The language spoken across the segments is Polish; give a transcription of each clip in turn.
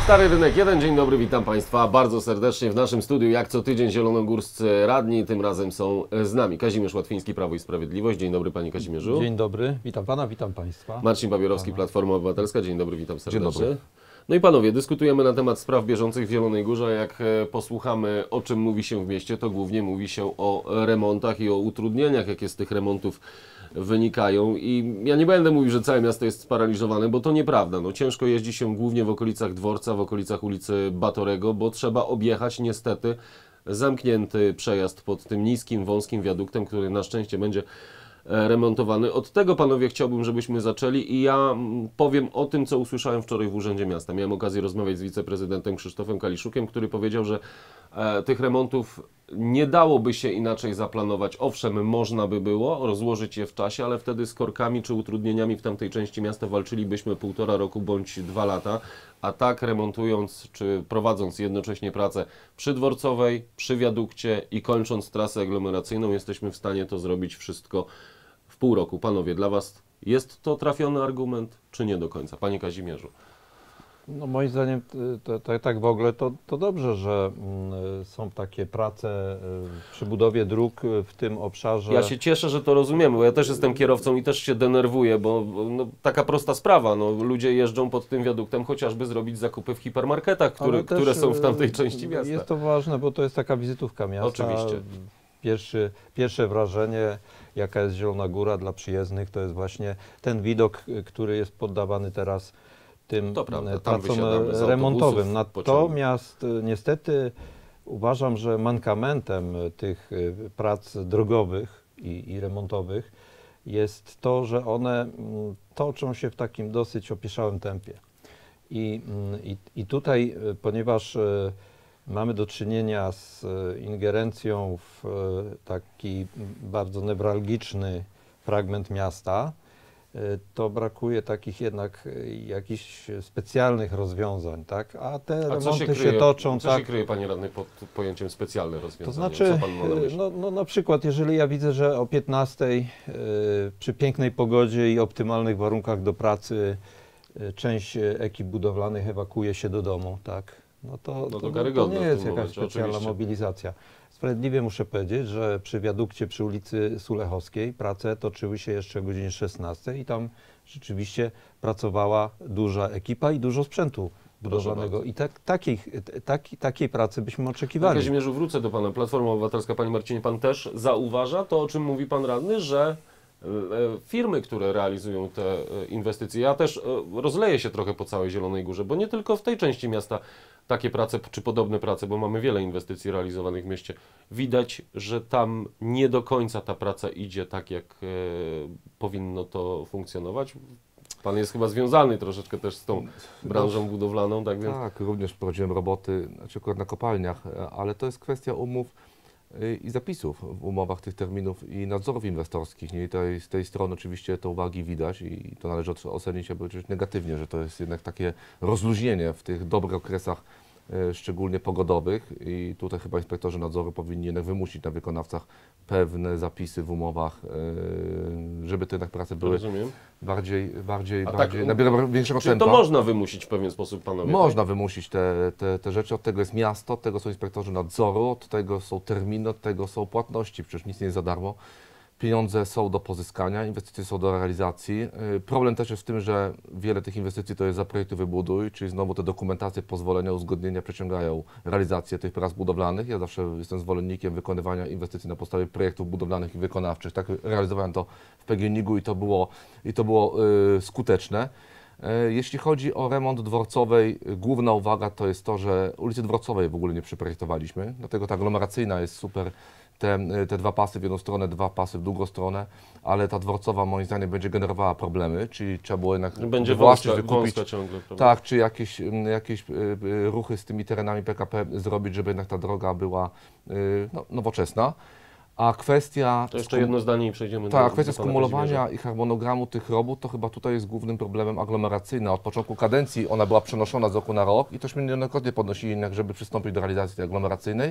Stary Rynek 1, dzień dobry, witam Państwa bardzo serdecznie w naszym studiu. Jak co tydzień zielonogórscy radni, tym razem są z nami Kazimierz Łatwiński, Prawo i Sprawiedliwość. Dzień dobry Panie Kazimierzu. Dzień dobry, witam Pana, witam Państwa. Marcin Babierowski, Platforma Obywatelska. Dzień dobry, witam serdecznie. Dzień dobry. No i panowie, dyskutujemy na temat spraw bieżących w Zielonej Górze. Jak posłuchamy, o czym mówi się w mieście, to głównie mówi się o remontach i o utrudnieniach, jakie z tych remontów wynikają. I ja nie będę mówił, że całe miasto jest sparaliżowane, bo to nieprawda. No, ciężko jeździ się głównie w okolicach dworca, w okolicach ulicy Batorego, bo trzeba objechać niestety zamknięty przejazd pod tym niskim, wąskim wiaduktem, który na szczęście będzie remontowany. Od tego, panowie, chciałbym, żebyśmy zaczęli i ja powiem o tym, co usłyszałem wczoraj w Urzędzie Miasta. Miałem okazję rozmawiać z wiceprezydentem Krzysztofem Kaliszukiem, który powiedział, że tych remontów nie dałoby się inaczej zaplanować. Owszem, można by było rozłożyć je w czasie, ale wtedy z korkami czy utrudnieniami w tamtej części miasta walczylibyśmy 1,5 roku bądź 2 lata, a tak remontując czy prowadząc jednocześnie pracę przy Dworcowej, przy wiadukcie i kończąc trasę aglomeracyjną, jesteśmy w stanie to zrobić wszystko w pół roku. Panowie, dla Was jest to trafiony argument, czy nie do końca? Panie Kazimierzu. No moim zdaniem tak w ogóle to dobrze, że są takie prace przy budowie dróg w tym obszarze. Ja się cieszę, że to rozumiemy, bo ja też jestem kierowcą i też się denerwuję, bo no, taka prosta sprawa, no, ludzie jeżdżą pod tym wiaduktem chociażby zrobić zakupy w hipermarketach, które są w tamtej części miasta. Jest to ważne, bo to jest taka wizytówka miasta. Oczywiście. Pierwsze wrażenie, jaka jest Zielona Góra dla przyjezdnych, to jest właśnie ten widok, który jest poddawany teraz tym pracom remontowym. Natomiast niestety uważam, że mankamentem tych prac drogowych i remontowych jest to, że one toczą się w takim dosyć opieszałym tempie. I tutaj, ponieważ mamy do czynienia z ingerencją w taki bardzo newralgiczny fragment miasta, to brakuje takich jednak jakichś specjalnych rozwiązań, tak? A te remonty się toczą. Co się kryje, panie radny, pod pojęciem specjalne rozwiązania? To znaczy, co pan ma na myśli? No na przykład, jeżeli ja widzę, że o 15 przy pięknej pogodzie i optymalnych warunkach do pracy część ekip budowlanych ewakuuje się do domu, tak? No to nie jest jakaś specjalna mobilizacja. Sprawiedliwie muszę powiedzieć, że przy wiadukcie przy ulicy Sulechowskiej prace toczyły się jeszcze o godzinie 16 i tam rzeczywiście pracowała duża ekipa i dużo sprzętu budowlanego. I takiej pracy byśmy oczekiwali. Panie Kazimierzu, wrócę do pana. Platforma Obywatelska, panie Marcinie, pan też zauważa to, o czym mówi pan radny, że firmy, które realizują te inwestycje, ja też rozleję się trochę po całej Zielonej Górze, bo nie tylko w tej części miasta takie prace, czy podobne prace, bo mamy wiele inwestycji realizowanych w mieście, widać, że tam nie do końca ta praca idzie tak, jak powinno to funkcjonować. Pan jest chyba związany troszeczkę też z tą branżą budowlaną, tak więc... Tak, również prowadziłem roboty, znaczy akurat na kopalniach, ale to jest kwestia umów i zapisów w umowach tych terminów i nadzorów inwestorskich. Nie? I z tej strony oczywiście te uwagi widać i to należy ocenić negatywnie, że to jest jednak takie rozluźnienie w tych dobrych okresach, szczególnie pogodowych, i tutaj chyba inspektorzy nadzoru powinni jednak wymusić na wykonawcach pewne zapisy w umowach, żeby te jednak prace były bardziej nabierały większego tempa. Czy to można wymusić w pewien sposób, panowie? Można wymusić te rzeczy. Od tego jest miasto, od tego są inspektorzy nadzoru, od tego są terminy, od tego są płatności. Przecież nic nie jest za darmo. Pieniądze są do pozyskania, inwestycje są do realizacji. Problem też jest w tym, że wiele tych inwestycji to jest zaprojektuj, wybuduj, czyli znowu te dokumentacje, pozwolenia, uzgodnienia przeciągają realizację tych prac budowlanych. Ja zawsze jestem zwolennikiem wykonywania inwestycji na podstawie projektów budowlanych i wykonawczych. Tak realizowałem to w PGNiG-u i to było skuteczne. Jeśli chodzi o remont Dworcowej, główna uwaga to jest to, że ulicy Dworcowej w ogóle nie przeprojektowaliśmy, dlatego ta aglomeracyjna jest super. Te 2 pasy w jedną stronę, 2 pasy w drugą stronę, ale ta Dworcowa moim zdaniem będzie generowała problemy, czyli trzeba było jednak będzie wykupić, ciągle, prawda? tak, czy jakieś ruchy z tymi terenami PKP zrobić, żeby jednak ta droga była nowoczesna. A kwestia... To jeszcze jedno zdanie i przejdziemy do kwestia skumulowania i harmonogramu tych robót, to chyba tutaj jest głównym problemem aglomeracyjny. Od początku kadencji ona była przenoszona z roku na rok i tośmy niejednokrotnie podnosili, żeby przystąpić do realizacji tej aglomeracyjnej,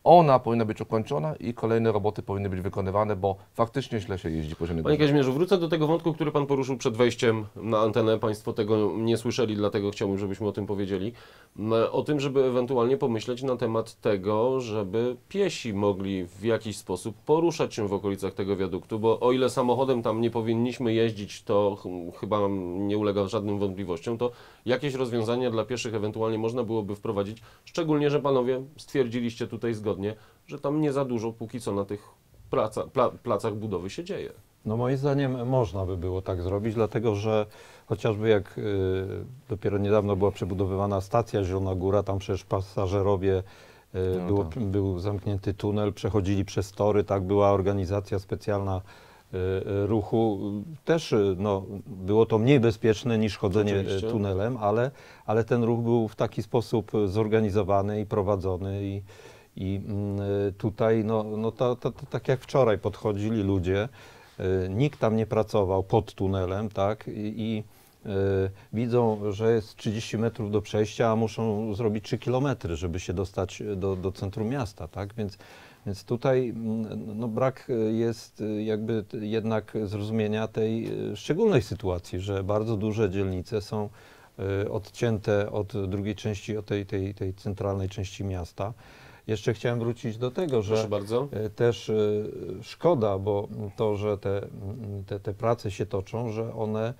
Ona powinna być ukończona i kolejne roboty powinny być wykonywane, bo faktycznie źle się jeździ po Zielonej Górze. Panie Kazimierzu, wrócę do tego wątku, który Pan poruszył przed wejściem na antenę. Państwo tego nie słyszeli, dlatego chciałbym, żebyśmy o tym powiedzieli. O tym, żeby ewentualnie pomyśleć na temat tego, żeby piesi mogli w jakiś sposób poruszać się w okolicach tego wiaduktu, bo o ile samochodem tam nie powinniśmy jeździć, to chyba nie ulega żadnym wątpliwościom, to jakieś rozwiązania dla pieszych ewentualnie można byłoby wprowadzić, szczególnie, że Panowie stwierdziliście tutaj zgodnie, że tam nie za dużo póki co na tych placach budowy się dzieje. No moim zdaniem można by było tak zrobić, dlatego że chociażby jak dopiero niedawno była przebudowywana stacja Zielona Góra, tam przecież pasażerowie, był zamknięty tunel, przechodzili przez tory, tak, była organizacja specjalna ruchu. Też no, było to mniej bezpieczne niż chodzenie tunelem, ale ten ruch był w taki sposób zorganizowany i prowadzony i tutaj, to tak jak wczoraj podchodzili ludzie, nikt tam nie pracował pod tunelem, tak, i widzą, że jest 30 metrów do przejścia, a muszą zrobić 3 kilometry, żeby się dostać do centrum miasta, tak, więc tutaj no, brak jest jakby jednak zrozumienia tej szczególnej sytuacji, że bardzo duże dzielnice są odcięte od drugiej części, od tej centralnej części miasta. Jeszcze chciałem wrócić do tego, że też szkoda, bo to, że te prace się toczą, że one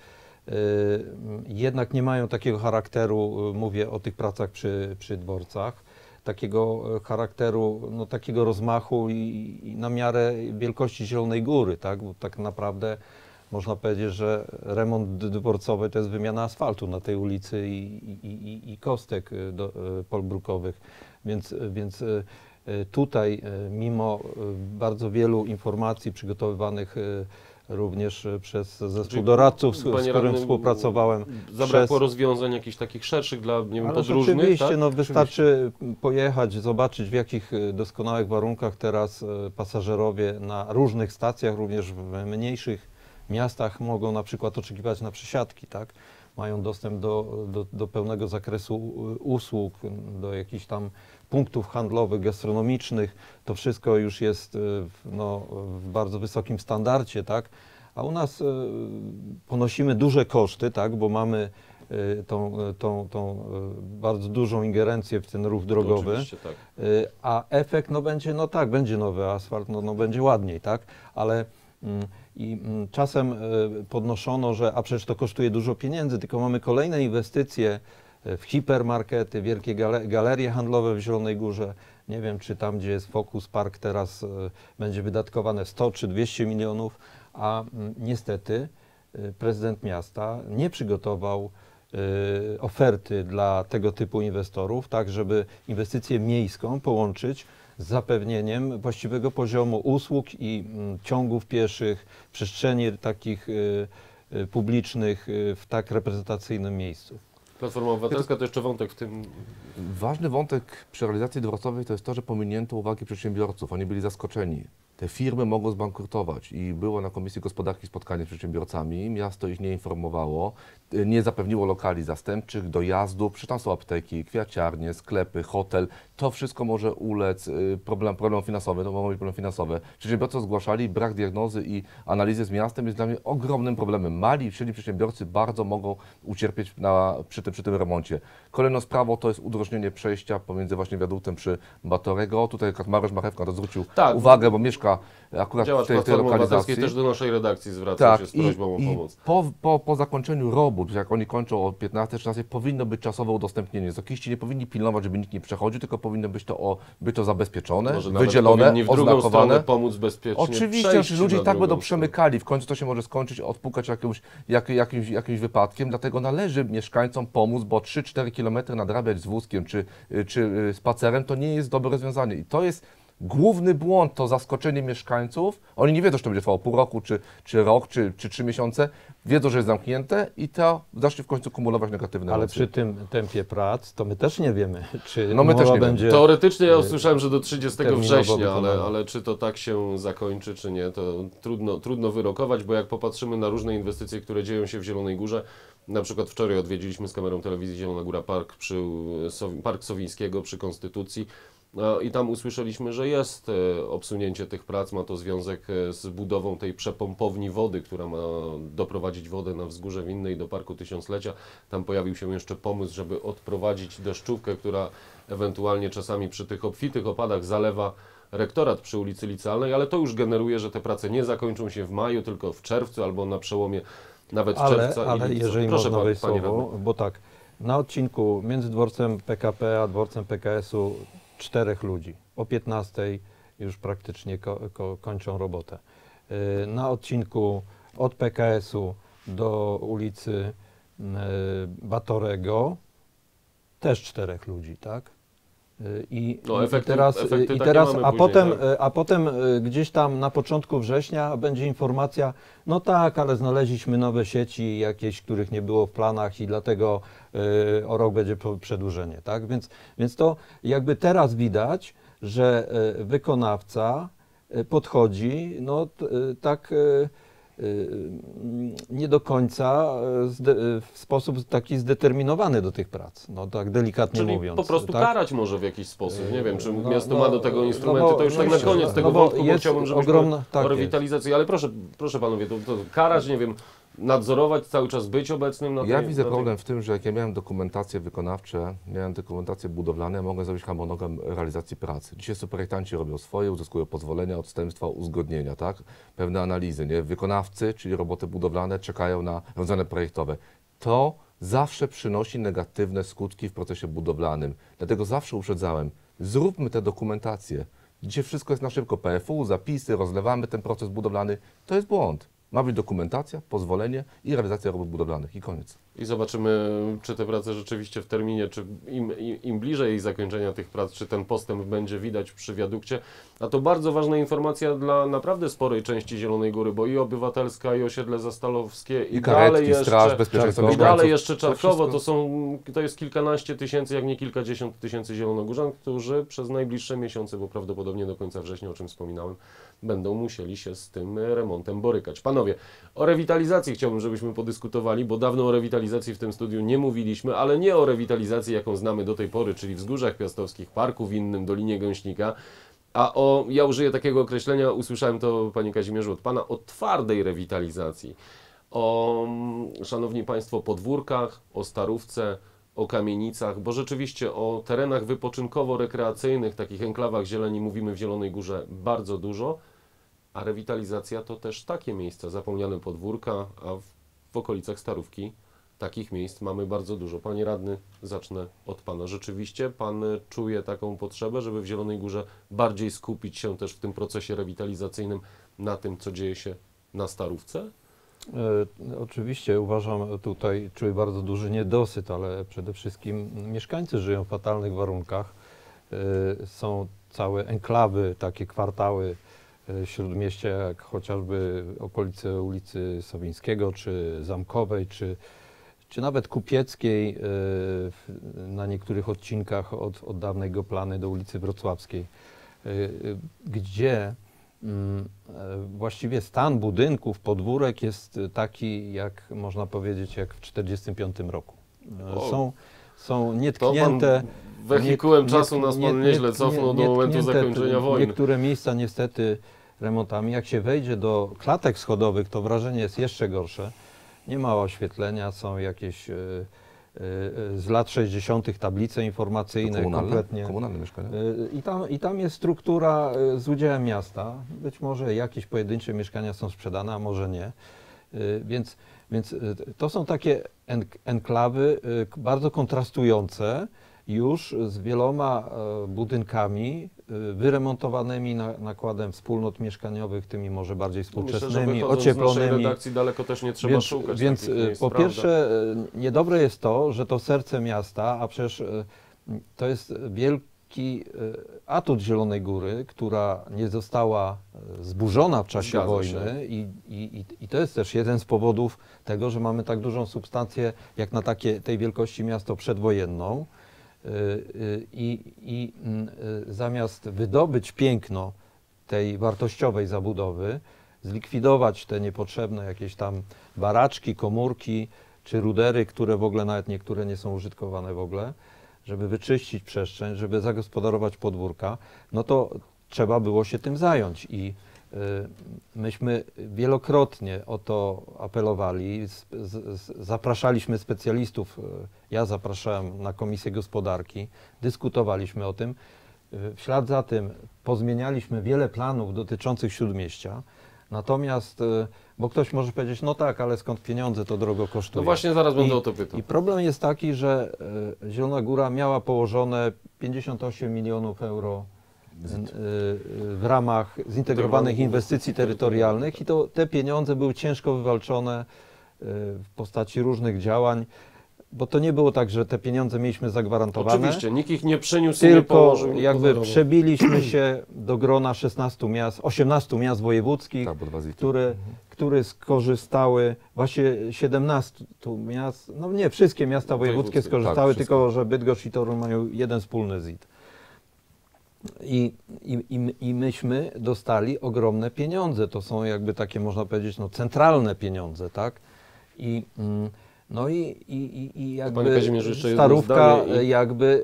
jednak nie mają takiego charakteru, mówię o tych pracach przy dworcach, takiego charakteru, no, takiego rozmachu i na miarę wielkości Zielonej Góry, tak? Bo tak naprawdę można powiedzieć, że remont dworcowy to jest wymiana asfaltu na tej ulicy i kostek polbrukowych. Więc tutaj mimo bardzo wielu informacji przygotowywanych również przez zespół doradców, z którym współpracowałem. Zabrakło rozwiązań jakichś takich szerszych dla, nie wiem, podróżnych, oczywiście, tak? no wystarczy pojechać, zobaczyć, w jakich doskonałych warunkach teraz pasażerowie na różnych stacjach, również w mniejszych miastach mogą na przykład oczekiwać na przesiadki, tak? Mają dostęp do pełnego zakresu usług, do jakichś tam punktów handlowych, gastronomicznych. To wszystko już jest w bardzo wysokim standardzie, tak? A u nas ponosimy duże koszty, tak? Bo mamy tą bardzo dużą ingerencję w ten ruch drogowy, tak. A efekt będzie, będzie nowy asfalt, będzie ładniej, tak? Ale czasem podnoszono, że a przecież to kosztuje dużo pieniędzy, tylko mamy kolejne inwestycje w hipermarkety, wielkie galerie handlowe w Zielonej Górze. Nie wiem, czy tam, gdzie jest Focus Park, teraz będzie wydatkowane 100 czy 200 milionów, a niestety prezydent miasta nie przygotował oferty dla tego typu inwestorów, tak żeby inwestycję miejską połączyć z zapewnieniem właściwego poziomu usług i ciągów pieszych, przestrzeni takich publicznych w tak reprezentacyjnym miejscu. Platforma Obywatelska to jeszcze wątek w tym. Ważny wątek przy realizacji dworcowej to jest to, że pominięto uwagi przedsiębiorców. Oni byli zaskoczeni. Te firmy mogą zbankrutować i było na Komisji Gospodarki spotkanie z przedsiębiorcami. Miasto ich nie informowało, nie zapewniło lokali zastępczych, dojazdu. Przecież tam są apteki, kwiaciarnie, sklepy, hotel. To wszystko może ulec problemom finansowym, to mogą być problemy finansowe. Przedsiębiorcy zgłaszali, brak diagnozy i analizy z miastem jest dla mnie ogromnym problemem. Mali i średni przedsiębiorcy bardzo mogą ucierpieć przy tym remoncie. Kolejną sprawą to jest udrożnienie przejścia pomiędzy właśnie wiaduktem przy Batorego. Tutaj Mariusz Marchewka to zwrócił uwagę, bo mieszka akurat w tej lokalizacji. Też do naszej redakcji zwraca się z prośbą o pomoc. Po zakończeniu robót, jak oni kończą o 15-16, powinno być czasowe udostępnienie. Zokiści nie powinni pilnować, żeby nikt nie przechodził, tylko powinno być to zabezpieczone, może wydzielone, w drugą oznakowane. Stronę pomóc bezpiecznie. Oczywiście, że ludzie i tak będą przemykali. W końcu to się może skończyć, odpukać jakimś wypadkiem. Dlatego należy mieszkańcom pomóc, bo 3-4 km nadrabiać z wózkiem czy spacerem to nie jest dobre rozwiązanie. I to jest główny błąd, to zaskoczenie mieszkańców. Oni nie wiedzą, czy to będzie trwało pół roku, czy rok, czy 3 miesiące. Wiedzą, że jest zamknięte i to zacznie w końcu kumulować negatywne Ale emocje. przy tym tempie prac, to my też nie wiemy, czy my też nie będzie... wiemy. Teoretycznie ja usłyszałem, że do 30 września, wykonana. ale czy to tak się zakończy, czy nie, to trudno wyrokować, bo jak popatrzymy na różne inwestycje, które dzieją się w Zielonej Górze, na przykład wczoraj odwiedziliśmy z kamerą telewizji Zielona Góra Park Sowińskiego przy Konstytucji. I tam usłyszeliśmy, że jest obsunięcie tych prac, ma to związek z budową tej przepompowni wody, która ma doprowadzić wodę na Wzgórze Winnej do Parku Tysiąclecia. Tam pojawił się jeszcze pomysł, żeby odprowadzić deszczówkę, która ewentualnie czasami przy tych obfitych opadach zalewa rektorat przy ulicy Licealnej, ale to już generuje, że te prace nie zakończą się w maju, tylko w czerwcu albo na przełomie nawet czerwca i lipca. Jeżeli proszę można wejść słowo, bo tak, na odcinku między dworcem PKP a dworcem PKS-u 4 ludzi. O 15 już praktycznie kończą robotę. Na odcinku od PKS-u do ulicy Batorego też 4 ludzi, tak? A potem gdzieś tam na początku września będzie informacja, no tak, ale znaleźliśmy nowe sieci jakieś, których nie było w planach i dlatego o rok będzie przedłużenie, tak? Więc to jakby teraz widać, że wykonawca podchodzi, no tak nie do końca w sposób taki zdeterminowany do tych prac, no tak delikatnie mówiąc. Po prostu tak? Karać może w jakiś sposób, nie wiem, czy miasto ma do tego instrumenty, to już tak na koniec tego wątku, bo chciałbym, żebyśmy o rewitalizacji, ale proszę panowie, to karać, nie wiem, nadzorować, cały czas być obecnym na tej... Ja widzę problem w tym, że jak ja miałem dokumentacje wykonawcze, miałem dokumentacje budowlane, ja mogę zrobić harmonogram realizacji pracy. Dzisiaj projektanci robią swoje, uzyskują pozwolenia, odstępstwa, uzgodnienia, tak? Pewne analizy, nie? Wykonawcy, czyli roboty budowlane, czekają na rozwiązania projektowe. To zawsze przynosi negatywne skutki w procesie budowlanym. Dlatego zawsze uprzedzałem, zróbmy te dokumentacje. Dzisiaj wszystko jest na szybko, PFU, zapisy, rozlewamy ten proces budowlany. To jest błąd. Ma być dokumentacja, pozwolenie i realizacja robót budowlanych i koniec. I zobaczymy, czy te prace rzeczywiście w terminie, czy im bliżej zakończenia tych prac, czy ten postęp będzie widać przy wiadukcie. A to bardzo ważna informacja dla naprawdę sporej części Zielonej Góry, bo i Obywatelska, i osiedle Zastalowskie, i dalej jeszcze, straż, bezpieczeństwo i dalej jeszcze Czarkowo, to jest kilkanaście tysięcy, jak nie kilkadziesiąt tysięcy zielonogórzan, którzy przez najbliższe miesiące, bo prawdopodobnie do końca września, o czym wspominałem, będą musieli się z tym remontem borykać. Panowie, o rewitalizacji chciałbym, żebyśmy podyskutowali, bo dawno o rewitalizacji w tym studiu nie mówiliśmy, ale nie o rewitalizacji, jaką znamy do tej pory, czyli Wzgórzach Piastowskich, Parku Winnym, Dolinie Gąśnika, a ja użyję takiego określenia, usłyszałem to, panie Kazimierzu, od pana, o twardej rewitalizacji. O, szanowni państwo, podwórkach, o Starówce, o kamienicach, bo rzeczywiście o terenach wypoczynkowo-rekreacyjnych, takich enklawach zieleni mówimy w Zielonej Górze bardzo dużo, a rewitalizacja to też takie miejsca, zapomniane podwórka, a w okolicach Starówki takich miejsc mamy bardzo dużo. Panie radny, zacznę od pana. Rzeczywiście pan czuje taką potrzebę, żeby w Zielonej Górze bardziej skupić się też w tym procesie rewitalizacyjnym na tym, co dzieje się na Starówce? Oczywiście uważam, tutaj czuję bardzo duży niedosyt, ale przede wszystkim mieszkańcy żyją w fatalnych warunkach. Są całe enklawy, takie kwartały śródmieścia, jak chociażby okolice ulicy Sowińskiego, czy Zamkowej, czy nawet Kupieckiej, na niektórych odcinkach od dawnej Goplany do ulicy Wrocławskiej, gdzie właściwie stan budynków, podwórek jest taki, jak można powiedzieć, jak w 1945 roku. Są nietknięte. Wehikułem czasu nas pan nieźle cofnął do momentu zakończenia wojny. Niektóre miejsca niestety remontami. Jak się wejdzie do klatek schodowych, to wrażenie jest jeszcze gorsze. Nie ma oświetlenia, są jakieś z lat 60. tablice informacyjne kompletnie. Komunalne mieszkania. I tam jest struktura z udziałem miasta. Być może jakieś pojedyncze mieszkania są sprzedane, a może nie. Więc to są takie enklawy bardzo kontrastujące już z wieloma budynkami wyremontowanymi nakładem wspólnot mieszkaniowych, tymi może bardziej współczesnymi, ocieplonymi. Z naszej redakcji daleko też nie trzeba szukać. Więc po pierwsze niedobre jest to, że to serce miasta, a przecież to jest wielki atut Zielonej Góry, która nie została zburzona w czasie wojny i to jest też jeden z powodów tego, że mamy tak dużą substancję jak na tej wielkości miasto przedwojenną. I zamiast wydobyć piękno tej wartościowej zabudowy, zlikwidować te niepotrzebne jakieś tam baraczki, komórki czy rudery, które w ogóle nawet niektóre nie są użytkowane w ogóle, żeby wyczyścić przestrzeń, żeby zagospodarować podwórka, no to trzeba było się tym zająć i myśmy wielokrotnie o to apelowali, zapraszaliśmy specjalistów, ja zapraszałem na Komisję Gospodarki, dyskutowaliśmy o tym. W ślad za tym pozmienialiśmy wiele planów dotyczących Śródmieścia, natomiast, bo ktoś może powiedzieć, no tak, ale skąd pieniądze, to drogo kosztuje. No właśnie, zaraz będę o to pytał. I problem jest taki, że Zielona Góra miała położone 58 milionów euro w ramach zintegrowanych inwestycji terytorialnych i to te pieniądze były ciężko wywalczone w postaci różnych działań, bo to nie było tak, że te pieniądze mieliśmy zagwarantowane. Oczywiście, nikt ich nie przyniósł, tylko nie położył. jakby przebiliśmy się do grona 16 miast, 18 miast wojewódzkich, które skorzystały, właśnie 17 miast, no nie, wszystkie miasta wojewódzkie skorzystały, tak, tylko że Bydgoszcz i Toruń mają jeden wspólny ZIT. I myśmy dostali ogromne pieniądze. To są jakby takie, można powiedzieć, no, centralne pieniądze, tak? No i jakby Starówka, jakby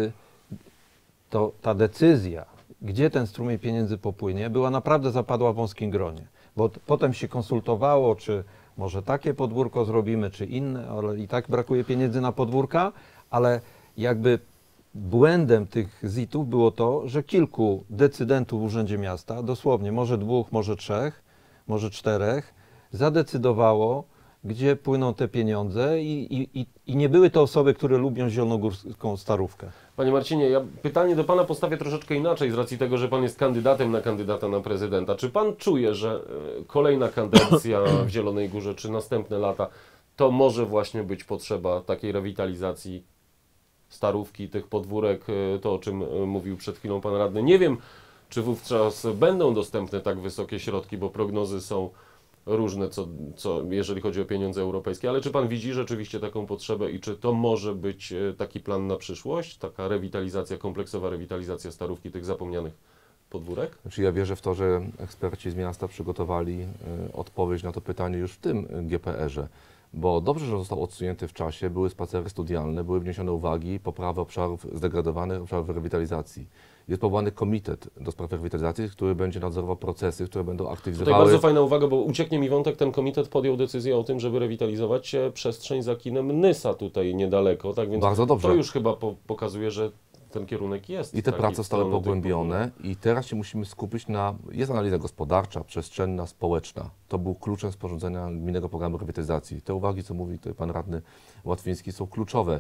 ta decyzja, gdzie ten strumień pieniędzy popłynie, była naprawdę zapadła w wąskim gronie. Bo potem się konsultowało, czy może takie podwórko zrobimy, czy inne, ale i tak brakuje pieniędzy na podwórka, ale jakby błędem tych ZIT-ów było to, że kilku decydentów w Urzędzie Miasta, dosłownie może 2, może 3, może 4, zadecydowało, gdzie płyną te pieniądze i nie były to osoby, które lubią zielonogórską Starówkę. Panie Marcinie, ja pytanie do Pana postawię troszeczkę inaczej z racji tego, że Pan jest kandydatem na kandydata na prezydenta. Czy Pan czuje, że kolejna kadencja w Zielonej Górze, czy następne lata, to może właśnie być potrzeba takiej rewitalizacji Starówki, tych podwórek, to o czym mówił przed chwilą Pan Radny? Nie wiem, czy wówczas będą dostępne tak wysokie środki, bo prognozy są różne, jeżeli chodzi o pieniądze europejskie, ale czy Pan widzi rzeczywiście taką potrzebę i czy to może być taki plan na przyszłość, taka rewitalizacja, kompleksowa rewitalizacja Starówki, tych zapomnianych podwórek? Znaczy ja wierzę w to, że eksperci z miasta przygotowali odpowiedź na to pytanie już w tym GPR-ze, bo dobrze, że został odsunięty w czasie, były spacery studialne, były wniesione uwagi, poprawy obszarów zdegradowanych, obszarów rewitalizacji. Jest powołany komitet do spraw rewitalizacji, który będzie nadzorował procesy, które będą aktywizowały... Tutaj bardzo fajna uwaga, bo ucieknie mi wątek, ten komitet podjął decyzję o tym, żeby rewitalizować przestrzeń za kinem Nysa tutaj niedaleko, tak więc bardzo dobrze. To już chyba pokazuje, że ten kierunek jest. I te prace zostały pogłębione i teraz się musimy skupić na... Jest analiza gospodarcza, przestrzenna, społeczna. To był kluczem sporządzenia gminnego programu rewitalizacji. Te uwagi, co mówi tutaj pan radny Łatwiński, są kluczowe.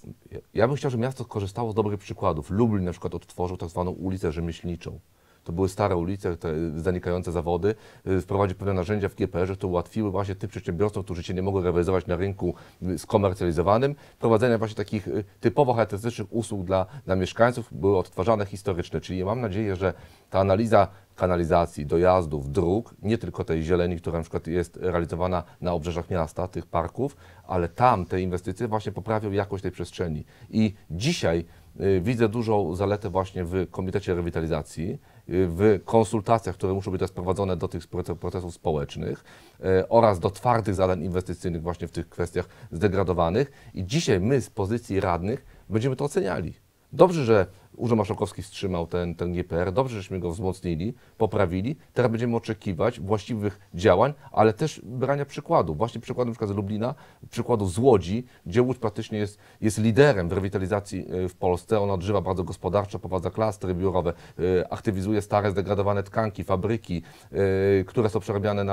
Ja bym chciał, żeby miasto korzystało z dobrych przykładów. Lublin na przykład odtworzył tak zwaną ulicę rzemieślniczą. To były stare ulice, te zanikające zawody. Wprowadził pewne narzędzia w GPR-ze, które ułatwiły właśnie tym przedsiębiorcom, którzy się nie mogły realizować na rynku skomercjalizowanym, prowadzenia właśnie takich typowo charakterystycznych usług dla mieszkańców, były odtwarzane historyczne. Czyli mam nadzieję, że ta analiza kanalizacji, dojazdów, dróg, nie tylko tej zieleni, która na przykład jest realizowana na obrzeżach miasta, tych parków, ale tam te inwestycje właśnie poprawią jakość tej przestrzeni. I dzisiaj widzę dużą zaletę właśnie w Komitecie Rewitalizacji, w konsultacjach, które muszą być teraz prowadzone do tych procesów społecznych oraz do twardych zadań inwestycyjnych właśnie w tych kwestiach zdegradowanych. I dzisiaj my z pozycji radnych będziemy to oceniali. Dobrze, że Urząd Marszałkowski wstrzymał ten GPR, dobrze, żeśmy go wzmocnili, poprawili. Teraz będziemy oczekiwać właściwych działań, ale też brania przykładów. Właśnie przykładem na przykład z Lublina, przykładów z Łodzi, gdzie Łódź praktycznie jest liderem w rewitalizacji w Polsce. Ona odżywa bardzo gospodarczo, prowadza klastry biurowe, aktywizuje stare, zdegradowane tkanki, fabryki, które są przerabiane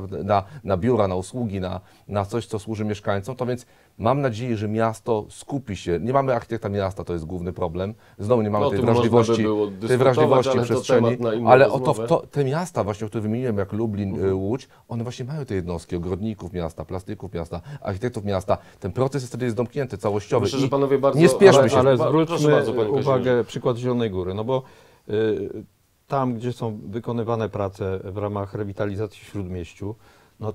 na biura, na usługi, na coś, co służy mieszkańcom. To więc mam nadzieję, że miasto skupi się. Nie mamy architekta miasta, to jest główny problem. Znowu nie mamy tej wrażliwości przestrzeni, ale te miasta właśnie, które wymieniłem, jak Lublin, Łódź, one właśnie mają te jednostki ogrodników miasta, plastyków miasta, architektów miasta. Ten proces jest wtedy zamknięty, całościowy. Myślę, że panowie bardzo... Nie spieszmy się. Ale zwróćmy uwagę, przykład Zielonej Góry, no bo tam, gdzie są wykonywane prace w ramach rewitalizacji w Śródmieściu, no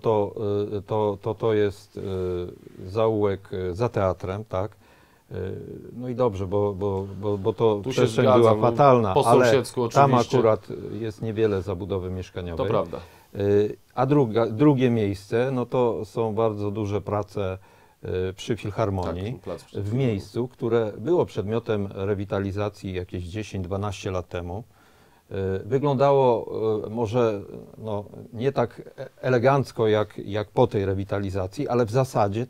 to jest zaułek za teatrem, tak? No i dobrze, bo to przestrzeń była fatalna, ale tam akurat jest niewiele zabudowy mieszkaniowej. To prawda. A drugie miejsce, no to są bardzo duże prace przy Filharmonii, Tak, plac w miejscu, które było przedmiotem rewitalizacji jakieś 10-12 lat temu. Wyglądało może no, nie tak elegancko jak po tej rewitalizacji, ale w zasadzie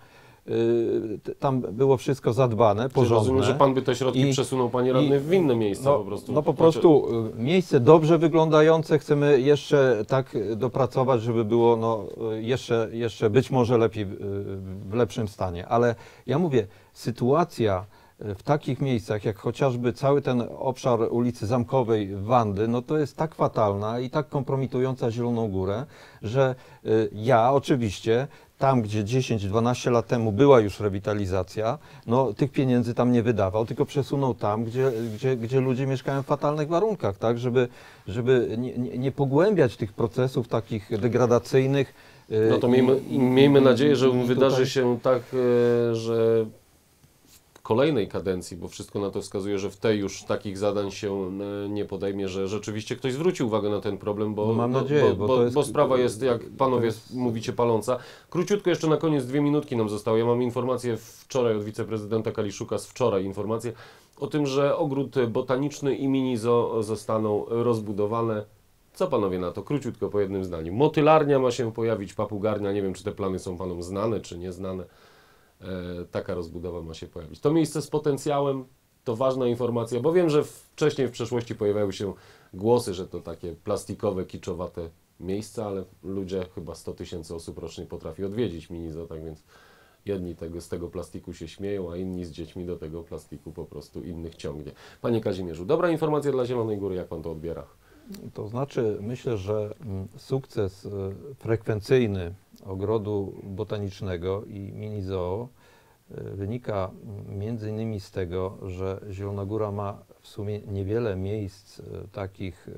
tam było wszystko zadbane, porządne. Rozumiem, że pan by te środki przesunął, panie radny, w inne miejsca po prostu. No po prostu miejsce dobrze wyglądające, chcemy jeszcze tak dopracować, żeby było no, jeszcze być może lepiej, w lepszym stanie. Ale ja mówię, sytuacja w takich miejscach, jak chociażby cały ten obszar ulicy Zamkowej w Wandy, no to jest tak fatalna i tak kompromitująca Zieloną Górę, że ja oczywiście tam, gdzie 10-12 lat temu była już rewitalizacja, no tych pieniędzy tam nie wydawał, tylko przesunął tam, gdzie ludzie mieszkają w fatalnych warunkach, tak, żeby nie pogłębiać tych procesów takich degradacyjnych. No to miejmy nadzieję, że wydarzy się tak, że kolejnej kadencji, bo wszystko na to wskazuje, że w tej już takich zadań się nie podejmie, że rzeczywiście ktoś zwróci uwagę na ten problem, bo, mam nadzieję, bo sprawa jest, jak panowie mówicie, paląca. Króciutko jeszcze na koniec 2 minutki nam zostało. Ja mam informację wczoraj od wiceprezydenta Kaliszuka, z wczoraj informację o tym, że ogród botaniczny i mini zoo zostaną rozbudowane. Co panowie na to? Króciutko po jednym zdaniu. Motylarnia ma się pojawić, papugarnia, nie wiem, czy te plany są panom znane, czy nieznane. Taka rozbudowa ma się pojawić. To miejsce z potencjałem, to ważna informacja, bo wiem, że wcześniej w przeszłości pojawiały się głosy, że to takie plastikowe, kiczowate miejsca, ale ludzie, chyba 100 000 osób rocznie potrafi odwiedzić mini-zoo, tak więc jedni z tego plastiku się śmieją, a inni z dziećmi do tego plastiku po prostu innych ciągnie. Panie Kazimierzu, dobra informacja dla Zielonej Góry, jak pan to odbiera? To znaczy, myślę, że sukces frekwencyjny ogrodu botanicznego i mini zoo wynika między innymi z tego, że Zielona Góra ma w sumie niewiele miejsc takich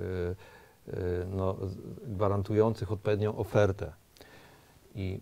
no, gwarantujących odpowiednią ofertę. I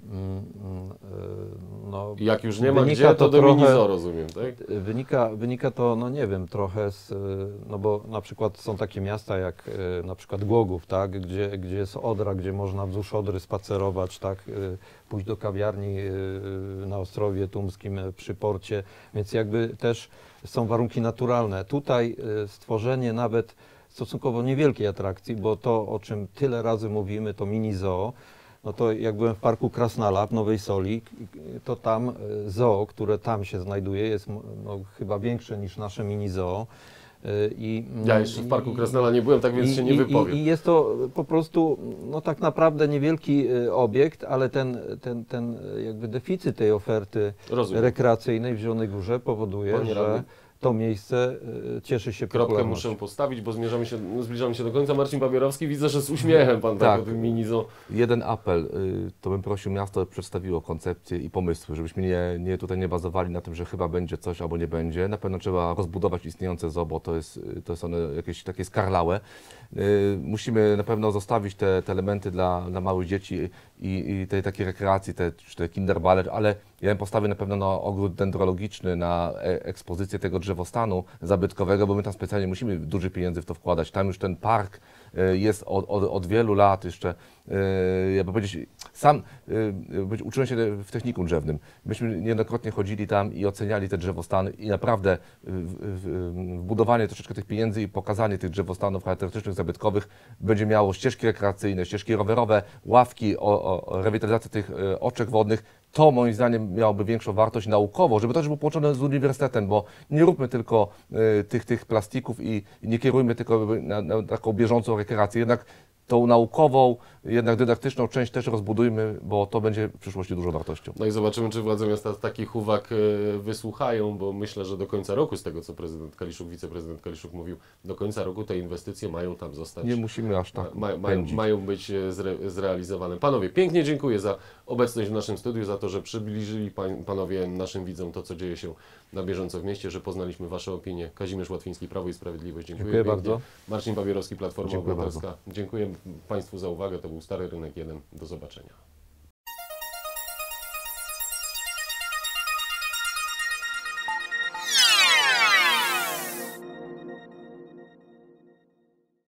no, jak już nie ma gdzie, to do mini-zoo, rozumiem, tak? Wynika to, no nie wiem, trochę no bo na przykład są takie miasta jak na przykład Głogów, tak, gdzie jest Odra, gdzie można wzdłuż Odry spacerować, tak, pójść do kawiarni na Ostrowie Tumskim przy porcie, więc jakby też są warunki naturalne. Tutaj stworzenie nawet stosunkowo niewielkiej atrakcji, bo to, o czym tyle razy mówimy, to mini-zoo. No to jak byłem w parku Krasnala w Nowej Soli, to tam zoo, które tam się znajduje, jest no, chyba większe niż nasze mini-zoo. Ja jeszcze w parku Krasnala nie byłem, tak więc się nie wypowiem. I jest to po prostu no, tak naprawdę niewielki obiekt, ale ten jakby deficyt tej oferty rekreacyjnej w Zielonej Górze powoduje, że to miejsce cieszy się popularnością. Kropkę muszę postawić, bo zbliżamy się do końca. Marcin Papierowski, widzę, że z uśmiechem pan tak o tym mini-zoo. Jeden apel, to bym prosił miasto, przedstawiło koncepcję i pomysły, żebyśmy tutaj nie bazowali na tym, że chyba będzie coś albo nie będzie. Na pewno trzeba rozbudować istniejące zoo, bo to jest one jakieś takie skarlałe. Musimy na pewno zostawić te elementy dla małych dzieci i tej takiej rekreacji, te kinderballer, ale ja bym postawił na pewno na ogród dendrologiczny, na ekspozycję tego drzewostanu zabytkowego, bo my tam specjalnie musimy dużo pieniędzy w to wkładać. Tam już ten park jest od wielu lat jeszcze, jakby powiedzieć, uczyłem się w technikum drzewnym. Myśmy niejednokrotnie chodzili tam i oceniali te drzewostany i naprawdę wbudowanie troszeczkę tych pieniędzy i pokazanie tych drzewostanów charakterystycznych, zabytkowych będzie miało ścieżki rekreacyjne, ścieżki rowerowe, ławki, rewitalizację tych oczek wodnych. To moim zdaniem miałoby większą wartość naukowo, żeby to też było połączone z uniwersytetem, bo nie róbmy tylko tych plastików i nie kierujmy tylko na taką bieżącą rekreację. Jednak tą naukową, jednak dydaktyczną część też rozbudujmy, bo to będzie w przyszłości dużą wartością. No i zobaczymy, czy władze miasta takich uwag wysłuchają, bo myślę, że do końca roku, z tego co prezydent Kaliszuk, wiceprezydent Kaliszuk mówił, do końca roku te inwestycje mają tam zostać. Nie musimy aż tak mają być zrealizowane. Panowie, pięknie dziękuję za obecność w naszym studiu, za to, że przybliżyli panowie naszym widzom to, co dzieje się na bieżąco w mieście, że poznaliśmy wasze opinie. Kazimierz Łatwiński, Prawo i Sprawiedliwość. Dziękuję bardzo. Marcin Papierowski, Platforma Obywatelska. Dziękuję państwu za uwagę. To był Stary Rynek 1. Do zobaczenia.